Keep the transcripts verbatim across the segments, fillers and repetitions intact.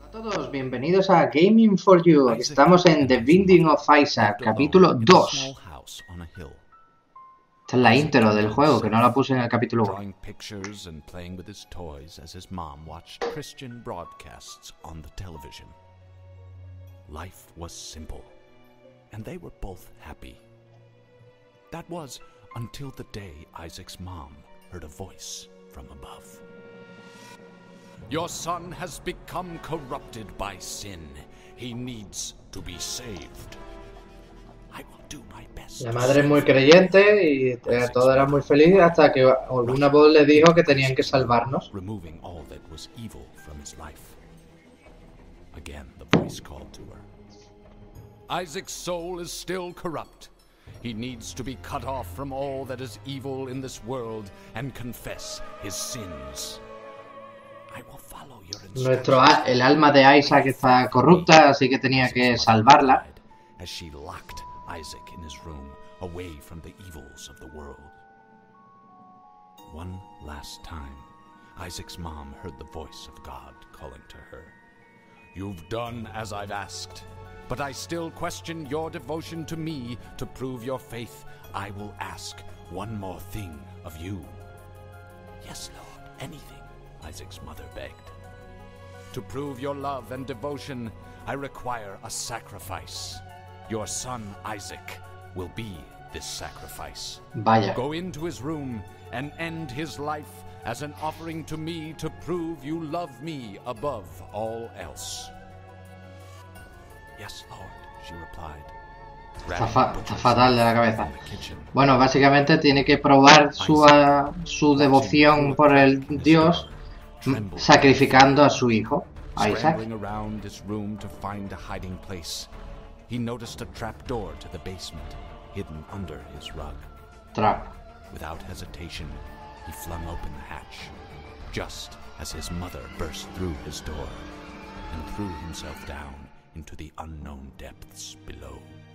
a todos, bienvenidos a Gaming for You. Estamos en The Binding of Isaac, capítulo dos. Esta es la intro del juego, que no la puse en el capítulo uno. Drawing pictures and playing with his toys as his mom watched Christian broadcasts on the television. Life was simple, and they were both happy. That was until the day Isaac's mom heard a voice from above. Your son has become corrupted by sin. He needs to be saved. I will do my best. La madre es muy creyente y todo era muy feliz hasta que alguna voz le dijo que tenían que salvarnos. Removing all that was evil from his life. Again, the voice called to her. Isaac's soul is still corrupt. He needs to be cut off from all that is evil in this world and confess his sins. I will follow your instructions. Nuestro el alma de Isaac está corrupta, así que tenía que salvarla. As she locked Isaac in his room, away from the evils of the world. One last time, Isaac's mom heard the voice of God calling to her. You've done as I've asked, but I still question your devotion to me. To prove your faith, I will ask one more thing of you. Yes, Lord, anything, Isaac's mother begged. To prove your love and devotion, I require a sacrifice. Your son, Isaac, will be this sacrifice. Vaya. Go into his room and end his life as an offering to me to prove you love me above all else. Yes, Lord, she replied. Está, fa está fatal de la cabeza. Bueno, básicamente tiene que probar su, uh, su devoción por el Dios sacrificando a su hijo, a Isaac. Around his room to find a hiding place. He noticed a trap door to the basement, hidden under his rug. Trap. Without hesitation, he flung open the hatch, just as his mother burst through his door and threw himself down into the unknown depths below.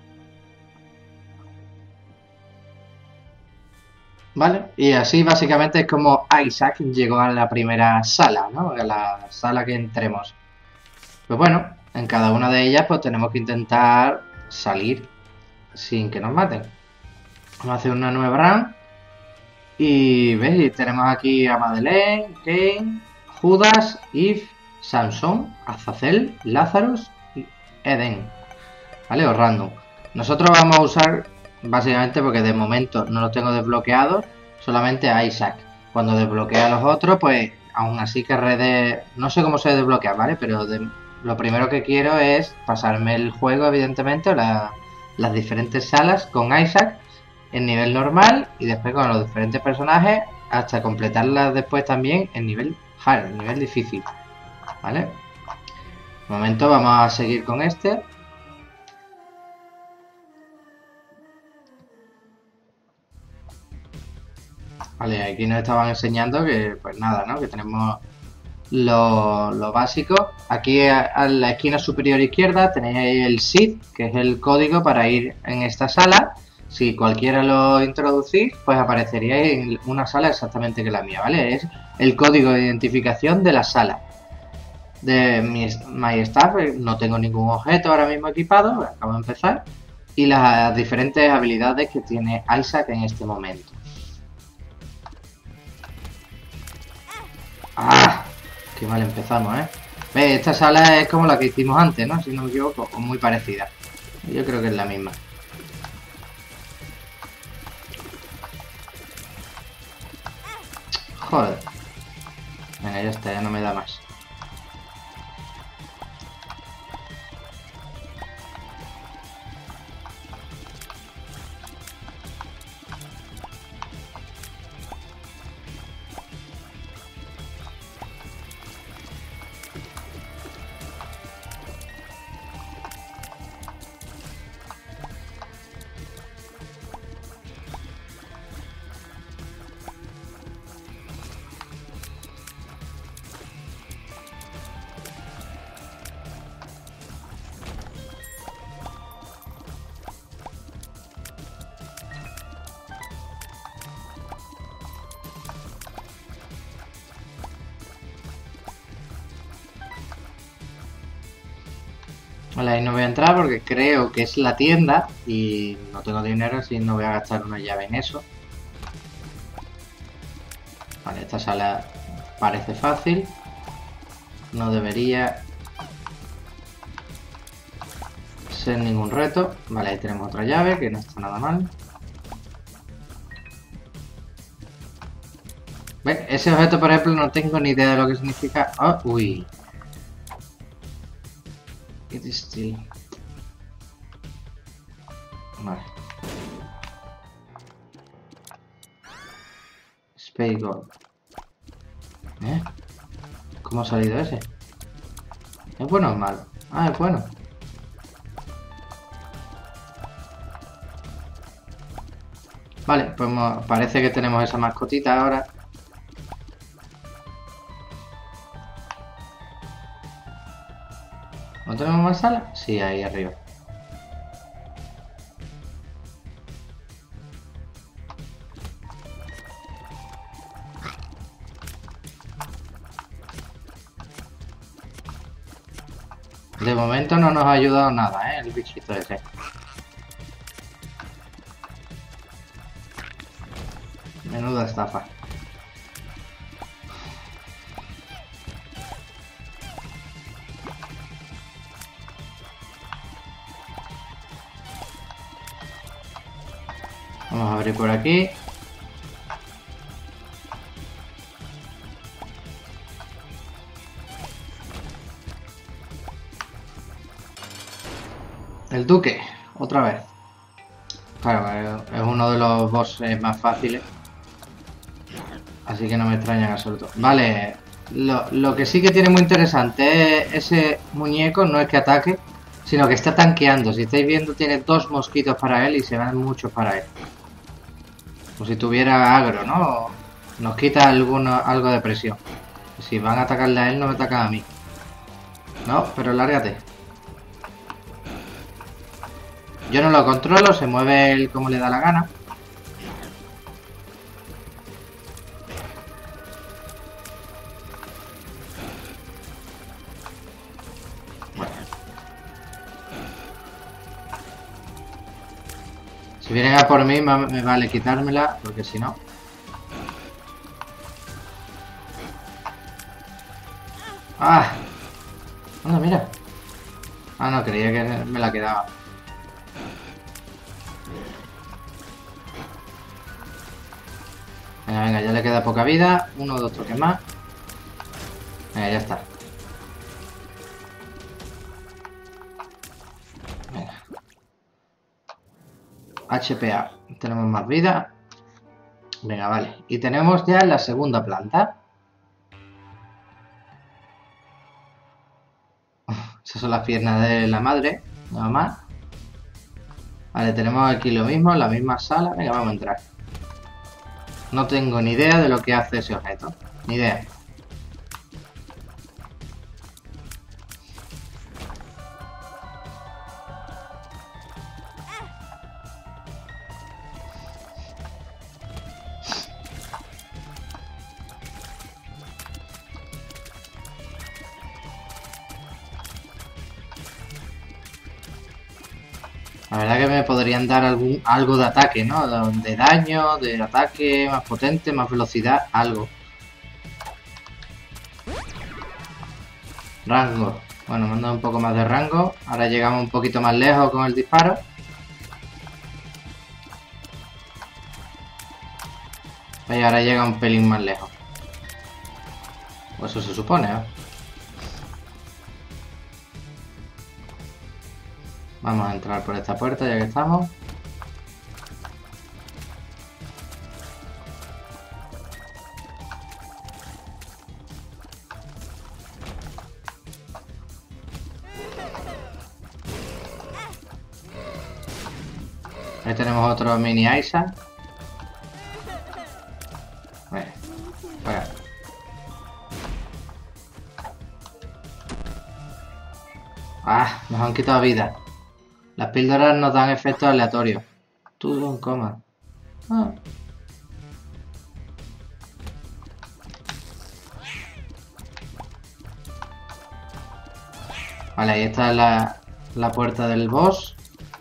Vale, y así básicamente es como Isaac llegó a la primera sala, ¿no? A la sala que entremos. Pues bueno, en cada una de ellas pues tenemos que intentar salir sin que nos maten. Vamos a hacer una nueva run. Y veis, tenemos aquí a Madeleine, Cain, Judas, Eve, Samson, Azazel, Lazarus y Eden. ¿Vale? O random. Nosotros vamos a usar, básicamente porque de momento no los tengo desbloqueados, solamente a Isaac. Cuando desbloquee a los otros, pues aún así querré de... No sé cómo se desbloquea, ¿vale? Pero de... lo primero que quiero es pasarme el juego, evidentemente, o la... las diferentes salas con Isaac en nivel normal y después con los diferentes personajes hasta completarlas después también en nivel hard, en nivel difícil. ¿Vale? De momento vamos a seguir con este. Vale, aquí nos estaban enseñando que, pues nada, ¿no? Que tenemos lo, lo básico. Aquí a, a la esquina superior izquierda tenéis el S I D, que es el código para ir en esta sala. Si cualquiera lo introducís, pues aparecería en una sala exactamente que la mía, ¿vale? Es el código de identificación de la sala. De mi My Staff, no tengo ningún objeto ahora mismo equipado, acabo de empezar. Y las diferentes habilidades que tiene Isaac en este momento. ¡Ah! Qué mal empezamos, ¿eh? ¿Ves? Esta sala es como la que hicimos antes, ¿no? Si no me equivoco, o muy parecida. Yo creo que es la misma. Joder. Venga, ya está, ya no me da más. Vale, ahí no voy a entrar porque creo que es la tienda y no tengo dinero, así no voy a gastar una llave en eso. Vale, esta sala parece fácil. No debería ser ningún reto. Vale, ahí tenemos otra llave que no está nada mal. ¿Ves? Ese objeto, por ejemplo, no tengo ni idea de lo que significa. Oh, uy. It is still. Vale. Space Gold. ¿Eh? ¿Cómo ha salido ese? ¿Es bueno o malo? Ah, es bueno. Vale, pues parece que tenemos esa mascotita ahora. ¿No tenemos más sala? Sí, ahí arriba. De momento no nos ha ayudado nada, ¿eh? El bichito ese. Menuda estafa. Vamos a abrir por aquí. El duque, otra vez. Claro, es uno de los bosses más fáciles. Así que no me extraña en absoluto. Vale, lo, lo que sí que tiene muy interesante es ese muñeco, no es que ataque, sino que está tanqueando. Si estáis viendo, tiene dos mosquitos para él y se van muchos para él. Como si tuviera agro, ¿no? Nos quita alguno, algo de presión. Si van a atacarle a él, no me atacan a mí. No, pero lárgate. Yo no lo controlo, se mueve él como le da la gana. Bueno. Si vienen a por mí, me vale quitármela, porque si no... ¡Ah! Anda, mira. Ah, no, creía que me la quedaba. Venga, venga, ya le queda poca vida. Uno o dos toques más. Venga, ya está. Venga. H P A. Tenemos más vida. Venga, vale. Y tenemos ya la segunda planta. Esas son las piernas de la madre. Nada más. Vale, tenemos aquí lo mismo, la misma sala. Venga, vamos a entrar. No tengo ni idea de lo que hace ese objeto. Ni idea. La verdad que me podrían dar algún algo de ataque, ¿no? De daño, de ataque más potente, más velocidad, algo. Rango. Bueno, me han dado un poco más de rango. Ahora llegamos un poquito más lejos con el disparo. Y ahora llega un pelín más lejos. Pues eso se supone, ¿eh? Vamos a entrar por esta puerta ya que estamos. Ahí tenemos otro mini Isaac. Venga, fuera. Ah, nos han quitado vida. Las píldoras nos dan efectos aleatorios. Todo en coma. Ah. Vale, ahí está la, la puerta del boss.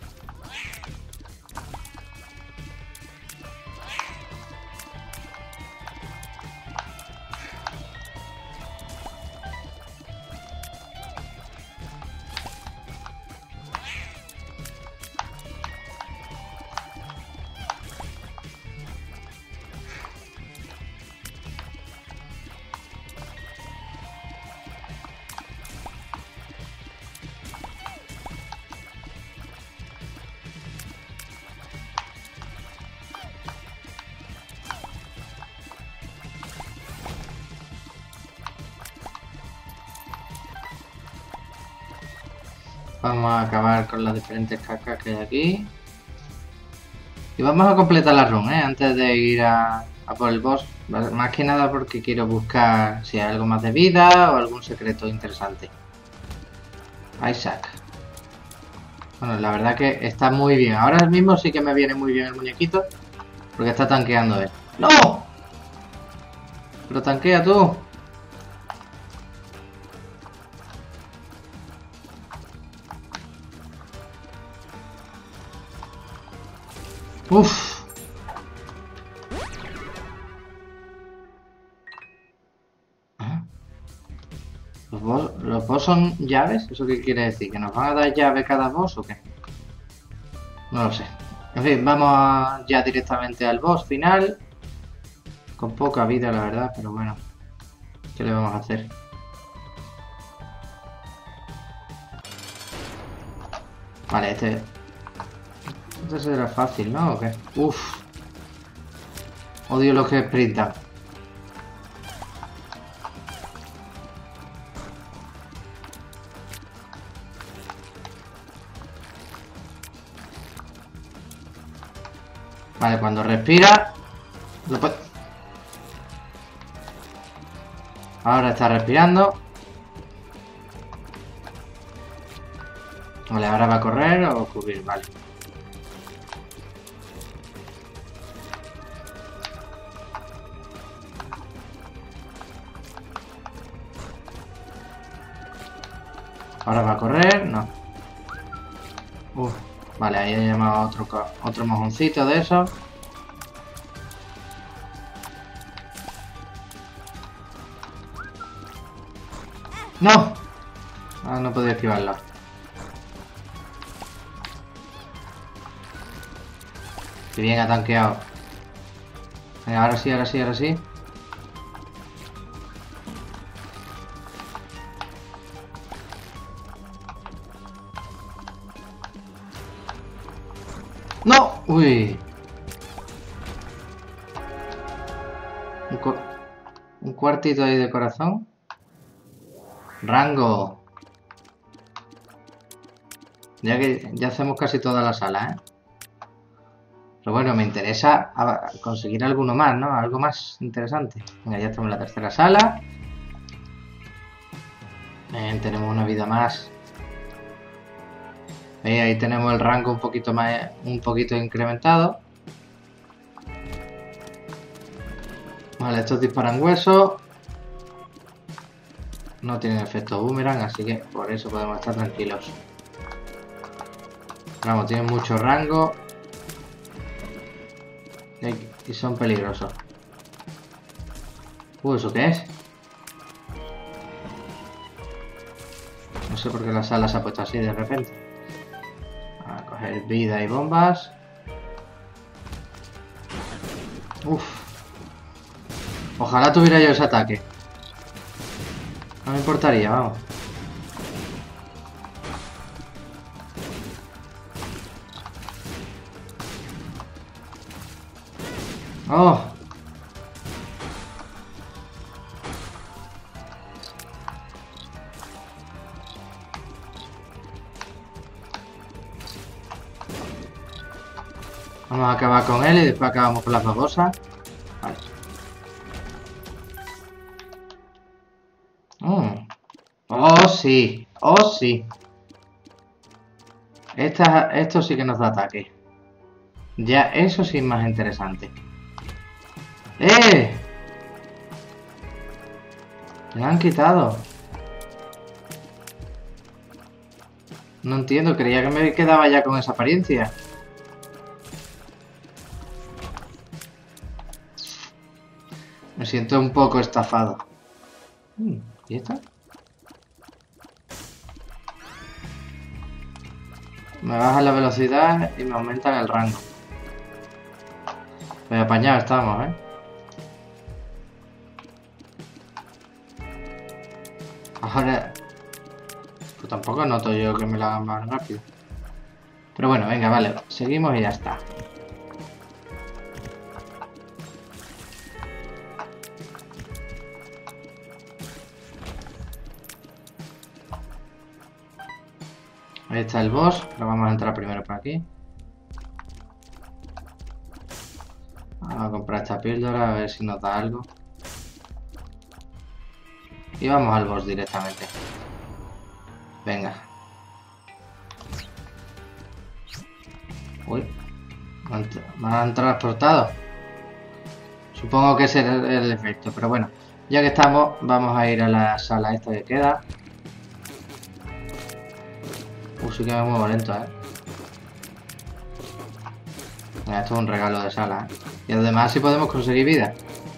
Vamos a acabar con las diferentes cacas que hay aquí. Y vamos a completar la run, ¿eh? Antes de ir a, a por el boss. Más que nada porque quiero buscar si hay algo más de vida o algún secreto interesante. Isaac. Bueno, la verdad que está muy bien. Ahora mismo sí que me viene muy bien el muñequito. Porque está tanqueando él. ¡No! Pero tanquea tú. Uff. ¿Los boss, ¿Los boss son llaves? ¿Eso qué quiere decir? ¿Que nos van a dar llave cada boss o qué? No lo sé. En fin, vamos a, ya directamente al boss final. Con poca vida, la verdad, pero bueno. ¿Qué le vamos a hacer? Vale, este... Este será fácil, ¿no? ¿O qué? Uff. Odio los que sprintan. Vale, cuando respira... Lo puede... Ahora está respirando. Vale, ahora va a correr o cubrir, vale. Ahora va a correr, no. Uf, vale, ahí he llamado otro, otro mojoncito de esos. ¡No! Ah, no podía esquivarlo. Qué bien ha tanqueado. Venga, ahora sí, ahora sí, ahora sí. ¡No! ¡Uy! Un, cu un cuartito ahí de corazón. Rango. Ya que ya hacemos casi toda la sala, ¿eh? Pero bueno, me interesa conseguir alguno más, ¿no? Algo más interesante. Venga, ya estamos en la tercera sala. Bien, tenemos una vida más. ¿Veis? Ahí tenemos el rango un poquito más, un poquito incrementado. Vale, estos disparan huesos. No tienen efecto boomerang, así que por eso podemos estar tranquilos. Vamos, tienen mucho rango. Y son peligrosos. Uh, ¿eso qué es? No sé por qué la sala se ha puesto así de repente. A coger vida y bombas. Uf. Ojalá tuviera yo ese ataque. No me importaría, vamos. ¡Oh! Vamos a acabar con él y después acabamos con las babosas. Vale. Mm. ¡Oh, sí! ¡Oh, sí! Esta, esto sí que nos da ataque. Ya, eso sí es más interesante. ¡Eh! Me la han quitado. No entiendo, creía que me quedaba ya con esa apariencia. Me siento un poco estafado. ¿Y esto? Me baja la velocidad y me aumentan el rango. Pues apañado estamos, ¿eh? Ahora... Pues tampoco noto yo que me lo hagan más rápido. Pero bueno, venga, vale. Seguimos y ya está. Ahí está el boss, pero vamos a entrar primero por aquí. Vamos a comprar esta píldora a ver si nos da algo. Y vamos al boss directamente. Venga. Uy, me han transportado. Supongo que ese es el, el efecto, pero bueno. Ya que estamos, vamos a ir a la sala esta que queda. Uh, sí que me muevo lento, eh. Mira, esto es un regalo de sala, ¿eh? Y además sí podemos conseguir vida.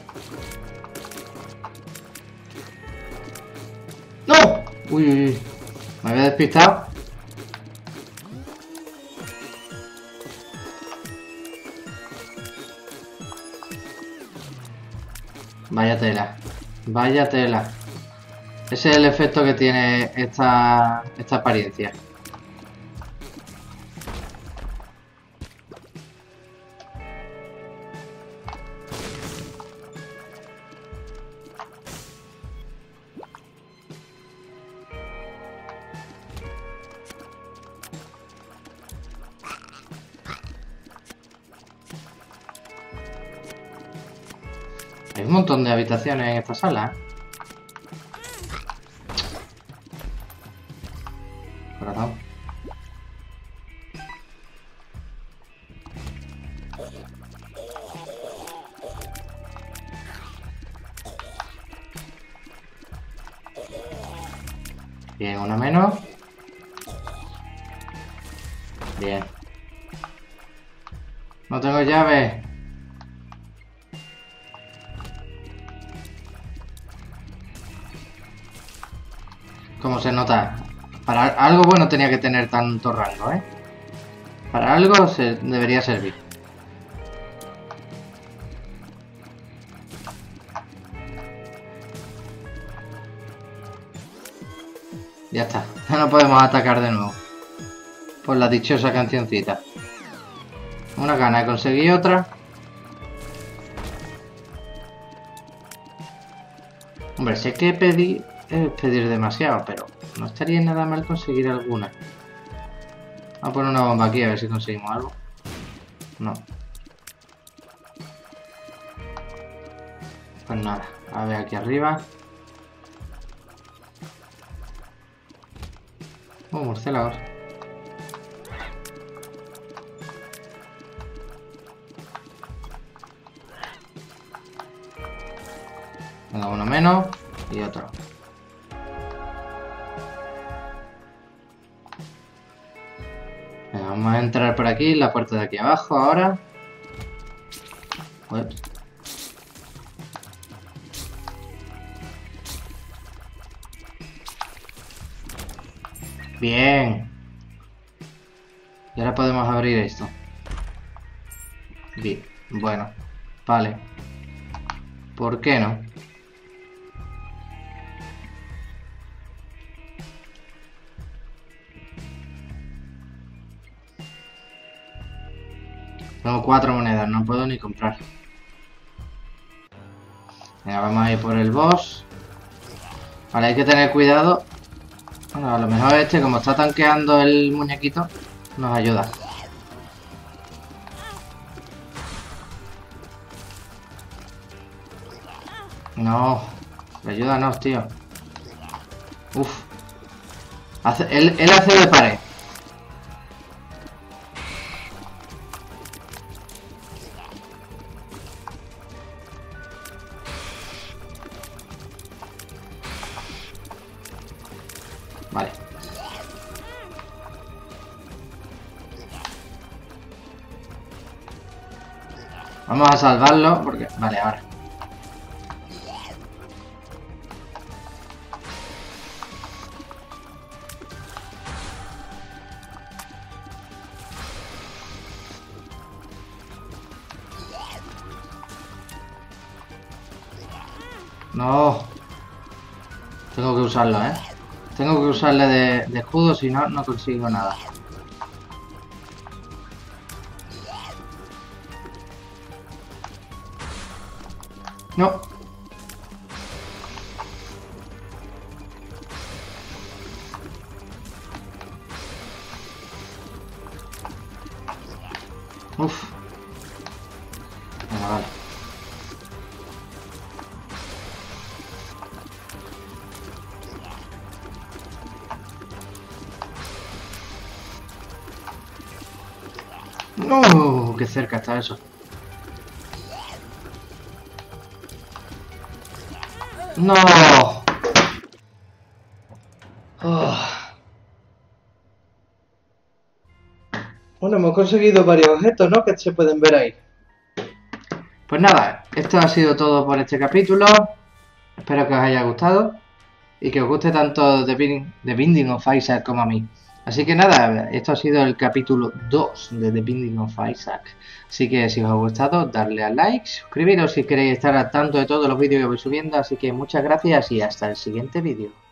¡No! Uy, uy, uy. Me había despistado. Vaya tela. Vaya tela. Ese es el efecto que tiene esta, esta apariencia. Hay un montón de habitaciones en esta sala. Corazón. Bien, una menos. Bien. No tengo llave. Como se nota, para algo bueno tenía que tener tanto rango, ¿eh? Para algo se debería servir. Ya está, ya no podemos atacar de nuevo. Por la dichosa cancioncita. Una gana de conseguir otra. Hombre, sé que pedí... es pedir demasiado, pero no estaría nada mal conseguir alguna. Vamos a poner una bomba aquí a ver si conseguimos algo. No. Pues nada, a ver aquí arriba. Oh, murciélagos. Venga, uno menos y otro. Vamos a entrar por aquí, la puerta de aquí abajo ahora. Ups. Bien. Y ahora podemos abrir esto. Bien, bueno, vale. ¿Por qué no? Tengo cuatro monedas, no puedo ni comprar. Venga, vamos a ir por el boss. Vale, hay que tener cuidado. Bueno, a lo mejor este, como está tanqueando el muñequito, nos ayuda. No, ayúdanos, tío. Uf. Hace, él, él hace de pared. Vale. Vamos a salvarlo porque... Vale, ahora. No. Tengo que usarlo, ¿eh? Tengo que usarle de, de escudo, si no, no consigo nada. No. Uf. Venga, vale. No, qué cerca está eso. No. Oh. Bueno, hemos conseguido varios objetos, ¿no? Que se pueden ver ahí. Pues nada, esto ha sido todo por este capítulo. Espero que os haya gustado y que os guste tanto The Binding, The Binding of Isaac como a mí. Así que nada, esto ha sido el capítulo dos de The Binding of Isaac. Así que si os ha gustado, darle al like, suscribiros si queréis estar al tanto de todos los vídeos que voy subiendo. Así que muchas gracias y hasta el siguiente vídeo.